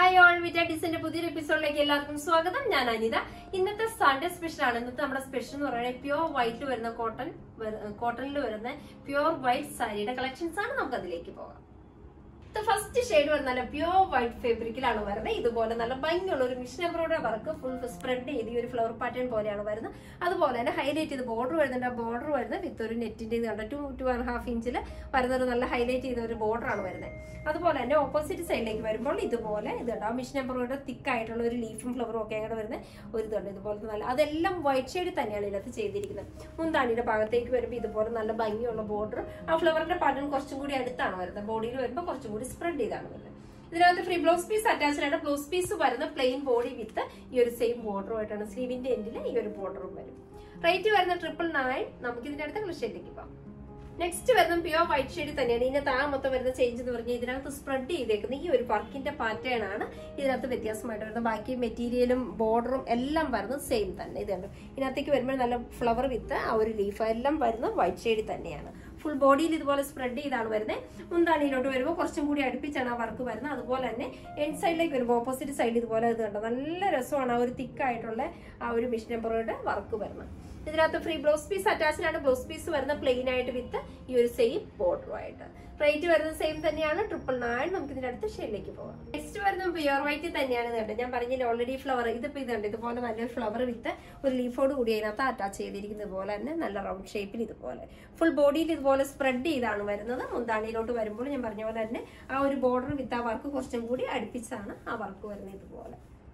Hi all, Vitara Design episode-ലേക്ക് എല്ലാവർക്കും സ്വാഗതം. ഞാൻ അനിത. ഇന്നത്തെ സൺഡേ സ്പെഷ്യൽ ആണ്. ഇന്നത്തെ നമ്മുടെ സ്പെഷ്യൽ എന്ന് പറയുന്നത് പ്യൂർ വൈറ്റിൽ വരുന്ന കോട്ടണിൽ വരുന്ന പ്യൂർ വൈറ്റ് സാരിയുടെ കളക്ഷൻസ് ആണ്. നമുക്ക് അതിലേക്ക് പോകാം. ഫസ്റ്റ് ഷെയ്ഡ് വരുന്ന പ്യൂർ വൈറ്റ് ഫാബ്രിക്കിലാണ് വരുന്നത്. ഇതുപോലെ നല്ല ഭംഗിയുള്ള ഒരു machine embroidery work full spread ചെയ്ത് ഒരു ഫ്ലവർ പാറ്റേൺ പോലെയാണ് വരുന്നത്. അതുപോലെ തന്നെ ഹൈലൈറ്റ് ചെയ്ത് ബോർഡർ വരുന്നുണ്ട്. ആ ബോർഡർ വരുന്നത് വിത്ത് ഒരു നെറ്റിന്റെ ഇത് കണ്ട 2.5 ഇഞ്ചിൽ വരുന്ന ഒരു നല്ല ഹൈലൈറ്റ് ചെയ്ത ഒരു ബോർഡർ ആണ് വരുന്നത്. അതുപോലെ തന്നെ ഓപ്പോസിറ്റ് സൈഡിലേക്ക് വരുമ്പോൾ ഇതുപോലെ ഇത് കണ്ടോ മിഷൻ എംബ്രോയിഡറി തിക്ക് ആയിട്ടുള്ള ഒരു ലീഫും ഫ്ലവറും ഒക്കെ അങ്ങനെ വരുന്ന ഒരു ഇതുണ്ട്. ഇതുപോലത്തെ നല്ല അതെല്ലാം വൈറ്റ് ഷെയ്ഡ് തന്നെയാണ് ഇതിനകത്ത് ചെയ്തിരിക്കുന്നത്. മുന്താണിയുടെ ഭാഗത്തേക്ക് വരുമ്പോൾ ഇതുപോലെ നല്ല ഭംഗിയുള്ള ബോർഡർ ആ ഫ്ലവറിന്റെ പാറ്റേൺ കുറച്ചും കൂടി അടുത്താണ് വരുന്നത്. ബോഡിയിൽ വരുമ്പോൾ കുറച്ചും കൂടി സ്പ്രെഡ് ചെയ്താണ് വരുന്നത്. ഇതിനകത്ത് ഫ്രീ ബ്ലൗസ് പീസ് അറ്റാച്ച്ഡ് ആണ്. ബ്ലൗസ് പീസ് വരുന്ന പ്ലെയിൻ ബോഡി വിത്ത് ഈ ഒരു സെയിം ബോർഡറുമായിട്ടാണ്. സ്ലീവിന്റെ എൻഡിൽ ഈ ഒരു ബോർഡറും വരും. റേറ്റ് വരുന്ന 999. നമുക്ക് ഇതിന്റെ അടുത്ത കളക്ഷനിലേക്ക് പോകാം. നെക്സ്റ്റ് വരുന്ന പ്യൂർ വൈറ്റ് ഷെയ്ഡ് തന്നെയാണ്. ഇതിനകത്ത് ആ മൊത്തം വരുന്ന ചേഞ്ച് എന്ന് പറഞ്ഞാൽ ഇതിനകത്ത് സ്പ്രെഡ് ചെയ്തേക്കുന്ന ഈ ഒരു വർക്കിന്റെ പാറ്റേൺ ആണ് ഇതിനകത്ത് വ്യത്യാസമായിട്ട് വരുന്നത്. ബാക്കി മെറ്റീരിയലും ബോർഡറും എല്ലാം വരുന്നത് സെയിം തന്നെ. ഇതുണ്ട് ഇതിനകത്തേക്ക് വരുമ്പോൾ നല്ല ഫ്ലവർ വിത്ത് ആ ഒരു ലീഫ് എല്ലാം വരുന്നത് വൈറ്റ് ഷെയ്ഡ് തന്നെയാണ്. ഫുൾ ബോഡിയിൽ ഇതുപോലെ സ്പ്രെഡ് ചെയ്താണ് വരുന്നത്. മുന്താണിയിലോട്ട് വരുമ്പോൾ കുറച്ചും കൂടി അടുപ്പിച്ചാണ് ആ വർക്ക് വരുന്നത്. അതുപോലെ തന്നെ എൻഡ് സൈഡിലേക്ക് വരുമ്പോൾ ഓപ്പോസിറ്റ് സൈഡിൽ ഇതുപോലെ ഇത് കണ്ടോ നല്ല രസമാണ് ആ ഒരു തിക്കായിട്ടുള്ള ആ ഒരു മിഷൻ എംബ്രോയിഡറി വർക്ക് വരുന്നത്. ഇതിനകത്ത് ഫ്രീ ബ്ലൗസ് പീസ് അറ്റാച്ച്ഡ് ആണ്. ബ്ലൗസ് പീസ് വരുന്ന പ്ലെയിൻ ആയിട്ട് വിത്ത് ഈ ഒരു സെയിം ബോർഡറുമായിട്ട്. റേറ്റ് വരുന്നത് സെയിം തന്നെയാണ്. 999. നമുക്ക് ഇതിന്റെ അടുത്ത ഷെയ്ഡിലേക്ക് പോകാം. നെക്സ്റ്റ് വരുന്നത് പ്യൂർ വൈറ്റ് തന്നെയാണ്. ഇതുണ്ട് ഞാൻ പറഞ്ഞില്ല ഓൾറെഡി ഫ്ലവർ ഇതിപ്പോ ഇതുണ്ട് ഇതുപോലെ നല്ലൊരു ഫ്ലവർ വിത്ത് ഒരു ലീഫോട് കൂടി അതിനകത്ത് അറ്റാച്ച് ചെയ്തിരിക്കുന്നത് പോലെ തന്നെ നല്ല റൗണ്ട് ഷേപ്പിൽ ഇതുപോലെ ഫുൾ ബോഡിയിൽ ഇതുപോലെ സ്പ്രെഡ് ചെയ്താണ് വരുന്നത്. മുന്താണിയിലോട്ട് വരുമ്പോൾ ഞാൻ പറഞ്ഞ പോലെ തന്നെ ആ ഒരു ബോർഡർ വിത്ത് ആ വർക്ക് കുറച്ചും കൂടി അടുപ്പിച്ചാണ് ആ വർക്ക് വരുന്നത്. ഇതുപോലെ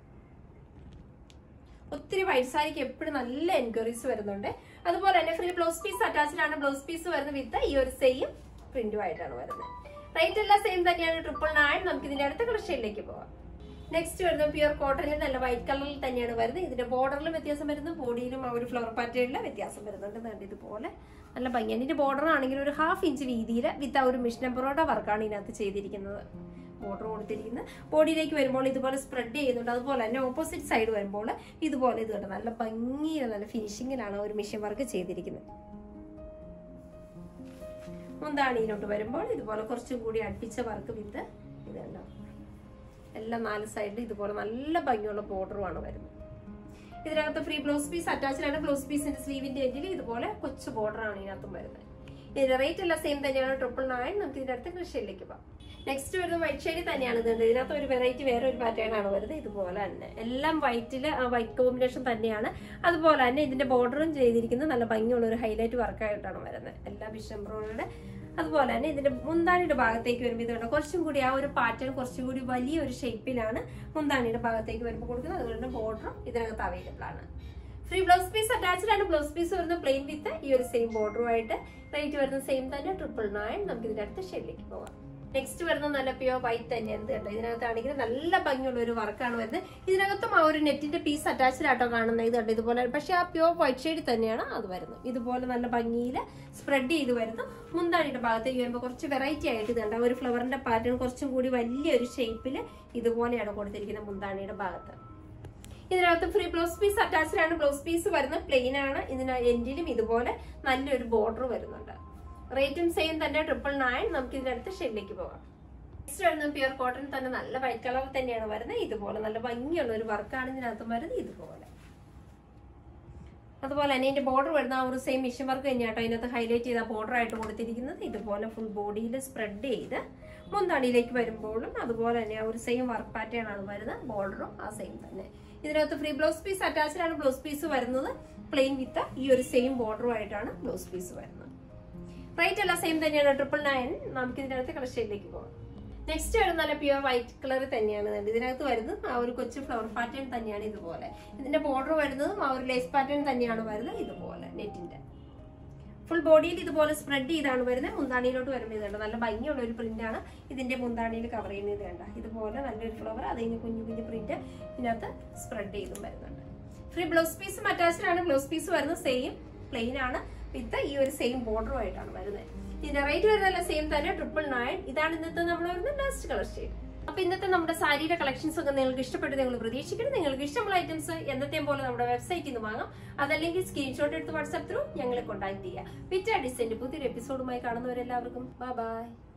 ഒത്തിരി വൈറ്റ് സാരിക്ക് എപ്പോഴും നല്ല എൻക്വയറീസ് വരുന്നുണ്ട്. അതുപോലെ തന്നെ ഫ്രീ ബ്ലൗസ് പീസ് അറ്റാച്ച്ഡ് ആണ്. ബ്ലൗസ് പീസ് വരുന്നത് വിത്ത് ഈ ഒരു സെയിം പ്രിന്റുമായിട്ടാണ് വരുന്നത്. റേറ്റ് എല്ലാം സെയിം തന്നെയാണ്. 999. നമുക്ക് ഇതിന്റെ അടുത്ത കളക്ഷനിലേക്ക് പോവാം. നെക്സ്റ്റ് വരുന്നത് പ്യൂർ കോട്ടണിൽ നല്ല വൈറ്റ് കളറിൽ തന്നെയാണ് വരുന്നത്. ഇതിന്റെ ബോർഡറിലും വ്യത്യാസം വരുന്നു, ബോഡിയിലും ആ ഒരു ഫ്ലവർ പാറ്റേണിലും വ്യത്യാസം വരുന്നുണ്ട്. ഇതുപോലെ നല്ല ഭംഗിയാണ്. ഇതിന്റെ ബോർഡർ ആണെങ്കിൽ ഒരു 1/2 ഇഞ്ച് വീതിയിൽ വിത്ത് ആ ഒരു മിഷൻ എംബ്രോയിഡറി വർക്കാണ് ഇതിനകത്ത് ചെയ്തിരിക്കുന്നത്. ബോർഡർ കൊടുത്തിരിക്കുന്നത് ബോഡിയിലേക്ക് വരുമ്പോൾ ഇതുപോലെ സ്പ്രെഡ് ചെയ്യുന്നുണ്ട്. അതുപോലെ തന്നെ ഓപ്പോസിറ്റ് സൈഡ് വരുമ്പോൾ ഇതുപോലെ ഇത് കണ്ടോ നല്ല ഭംഗിയിൽ നല്ല ഫിനിഷിങ്ങിലാണ് ഒരു മിഷൻ വർക്ക് ചെയ്തിരിക്കുന്നത്. മുന്താണിയിലോട്ട് വരുമ്പോൾ ഇതുപോലെ കുറച്ചും കൂടി അടുപ്പിച്ച വർക്ക് വിത്ത് ഇത് കണ്ടോ എല്ലാം 4 സൈഡിൽ ഇതുപോലെ നല്ല ഭംഗിയുള്ള ബോർഡറുമാണ് വരുന്നത്. ഇതിനകത്ത് ഫ്രീ ബ്ലൗസ് പീസ് അറ്റാച്ച്ഡ് ആണ്. ബ്ലൗസ് പീസിന്റെ സ്ലീവിന്റെ എൻഡിൽ ഇതുപോലെ കൊച്ചു ബോർഡറാണ് ഇതിനകത്തും വരുന്നത്. ഇതിന്റെ റേറ്റ് എല്ലാം സെയിം തന്നെയാണ്. 999. നമുക്ക് ഇതിന്റെ അടുത്ത കളക്ഷനിലേക്ക് പോകാം. നെക്സ്റ്റ് വരുന്നത് വൈറ്റ് ഷെയ്ഡ് തന്നെയാണ്. ഇതിനകത്ത് ഒരു വെറൈറ്റി വേറെ ഒരു പാറ്റേൺ ആണ് വരുന്നത്. ഇതുപോലെ തന്നെ എല്ലാം വൈറ്റില് വൈറ്റ് കോമ്പിനേഷൻ തന്നെയാണ്. അതുപോലെ തന്നെ ഇതിന്റെ ബോർഡറും ചെയ്തിരിക്കുന്നത് നല്ല ഭംഗിയുള്ള ഒരു ഹൈലൈറ്റ് വർക്കായിട്ടാണ് വരുന്നത്. എല്ലാ മിഷൻ എംബ്രോയിഡറിയുടെ അതുപോലെ തന്നെ ഇതിന്റെ മുന്താണിയുടെ ഭാഗത്തേക്ക് വരുമ്പോൾ ഇതുകൊണ്ട് കുറച്ചും കൂടി ആ ഒരു പാറ്റേൺ കുറച്ചും കൂടി വലിയൊരു ഷേപ്പിലാണ് മുന്താണിയുടെ ഭാഗത്തേക്ക് വരുമ്പോൾ കൊടുക്കുന്നത്. അതുപോലെ തന്നെ ബോർഡറും ഇതിനകത്ത് അവൈലബിൾ ആണ്. ഫ്രീ ബ്ലൗസ് പീസ് അറ്റാച്ച്ഡ് ആണ്. ബ്ലൗസ് പീസ് വരുന്നത് പ്ലെയിൻ വിത്ത് ഈ ഒരു സെയിം ബോർഡറുമായിട്ട്. റേറ്റ് വരുന്നത് സെയിം തന്നെ 999. നമുക്ക് ഇതിന്റെ അടുത്ത ഷെയ്ഡിലേക്ക് പോകാം. നെക്സ്റ്റ് വരുന്നത് നല്ല പ്യൂർ വൈറ്റ് തന്നെയാണ്. കേട്ടോ ഇതിനകത്താണെങ്കിൽ നല്ല ഭംഗിയുള്ള ഒരു വർക്കാണ് വരുന്നത്. ഇതിനകത്തും ആ ഒരു നെറ്റിന്റെ പീസ് അറ്റാച്ച്ഡ് ആട്ടോ കാണുന്നത്. ഇത് കണ്ടോ ഇതുപോലെ പക്ഷെ ആ പ്യൂർ വൈറ്റ് ഷെയ്ഡ് തന്നെയാണ് അത് വരുന്നത്. ഇതുപോലെ നല്ല ഭംഗിയിൽ സ്പ്രെഡ് ചെയ്ത് വരുന്നു. മുന്താണിയുടെ ഭാഗത്തേക്ക് വരുമ്പോൾ കുറച്ച് വെറൈറ്റി ആയിട്ട് ഇതുണ്ട് ഒരു ഫ്ലവറിന്റെ പാറ്റേൺ കുറച്ചും കൂടി വലിയൊരു ഷേപ്പിൽ ഇതുപോലെയാണ് കൊടുത്തിരിക്കുന്നത് മുന്താണിയുടെ ഭാഗത്ത്. ഇതിനകത്ത് ഫ്രീ ബ്ലൗസ് പീസ് അറ്റാച്ച്ഡ് ആണ്. ബ്ലൗസ് പീസ് വരുന്ന പ്ലെയിൻ ആണ്. ഇതിന് എൻഡിലും ഇതുപോലെ നല്ലൊരു ബോർഡർ വരുന്നുണ്ട്. റേറ്റും സെയിം തന്നെ 999. നമുക്ക് ഇതിന്റെ അടുത്ത ഷെയ്ഡിലേക്ക് പോകാം. നെക്സ്റ്റ് വരുന്നത് പ്യൂർ കോട്ടൺ തന്നെ നല്ല വൈറ്റ് കളർ തന്നെയാണ് വരുന്നത്. ഇതുപോലെ നല്ല ഭംഗിയുള്ള ഒരു വർക്കാണ് ഇതിനകത്ത് വരുന്നത്. ഇതുപോലെ അതുപോലെ തന്നെ ഇതിന്റെ ബോർഡർ വരുന്ന ആ ഒരു സെയിം മിഷൻ വർക്ക് തന്നെയാട്ടോ ഇതിനകത്ത് ഹൈലൈറ്റ് ചെയ്ത ബോർഡർ ആയിട്ട് കൊടുത്തിരിക്കുന്നത്. ഇതുപോലെ ഫുൾ ബോഡിയിൽ സ്പ്രെഡ് ചെയ്ത് മുന്താണിയിലേക്ക് വരുമ്പോഴും അതുപോലെ തന്നെ ആ ഒരു സെയിം വർക്ക് പാറ്റേൺ ആണ് വരുന്നത്. ബോർഡറും ആ സെയിം തന്നെ. ഇതിനകത്ത് ഫ്രീ ബ്ലൗസ് പീസ് അറ്റാച്ച്ഡ് ആണ്. ബ്ലൗസ് പീസ് വരുന്നത് പ്ലെയിൻ വിത്ത് ഈ ഒരു സെയിം ബോർഡറുമായിട്ടാണ് ബ്ലൗസ് പീസ് വരുന്നത്. റേറ്റ് എല്ലാം സെയിം തന്നെയാണ്. 999. നമുക്ക് ഇതിനകത്ത് കളക്ഷനിലേക്ക് പോകാം. നെക്സ്റ്റ് വരുന്ന നല്ല പ്യൂർ വൈറ്റ് കളർ തന്നെയാണ്. ഇതിനകത്ത് വരുന്നത് ആ ഒരു കൊച്ചു ഫ്ലവർ പാറ്റേൺ തന്നെയാണ്. ഇതുപോലെ ഇതിന്റെ ബോർഡർ വരുന്നതും ആ ഒരു ലേസ് പാറ്റേൺ തന്നെയാണ് വരുന്നത്. ഇതുപോലെ നെറ്റിന്റെ ഫുൾ ബോഡിയിൽ ഇതുപോലെ സ്പ്രെഡ് ചെയ്താണ് വരുന്നത്. മുന്താണിയിലോട്ട് വരുമ്പോൾ ഇതുണ്ട് നല്ല ഭംഗിയുള്ള ഒരു പ്രിന്റ് ആണ് ഇതിന്റെ മുന്താണിയിൽ കവർ ചെയ്യുന്നത്. വേണ്ട ഇതുപോലെ നല്ലൊരു ഫ്ലവർ അതിന് കുഞ്ഞു കുഞ്ഞു പ്രിന്റ് ഇതിനകത്ത് സ്പ്രെഡ് ചെയ്തും വരുന്നുണ്ട്. ഫ്രീ ബ്ലൗസ് പീസും അറ്റാച്ച്ഡ് ആണ്. ബ്ലൗസ് പീസ് വരുന്നത് സെയിം പ്ലെയിൻ ആണ് വിത്ത് ഈ ഒരു സെയിം ബോർഡറുമായിട്ടാണ് വരുന്നത്. ഇതിന്റെ റേറ്റ് വരുന്നതല്ല സെയിം തന്നെ 999. ഇതാണ് ഇന്നത്തെ നമ്മൾ വരുന്ന ലാസ്റ്റ് കളർ ഷെയ്ഡ്. അപ്പൊ ഇന്നത്തെ നമ്മുടെ സാരിയുടെ കളക്ഷൻസ് ഒക്കെ നിങ്ങൾക്ക് ഇഷ്ടപ്പെട്ട് നിങ്ങൾ പ്രതീക്ഷിക്കണം. നിങ്ങൾക്ക് ഇഷ്ടമുള്ള ഐറ്റംസ് എന്നത്തെയും പോലെ നമ്മുടെ വെബ്സൈറ്റിൽ നിന്ന് വാങ്ങാം. അതല്ലെങ്കിൽ സ്ക്രീൻഷോട്ട് എടുത്ത് വാട്സ്ആപ്പ് ത്രൂ ഞങ്ങളെ കോൺടാക്ട് ചെയ്യാം. വിറ്റാര ഡിസൈന്റെ പുതിയൊരു എപ്പിസോഡുമായി കാണുന്നവരെല്ലാവർക്കും ബൈ ബൈ.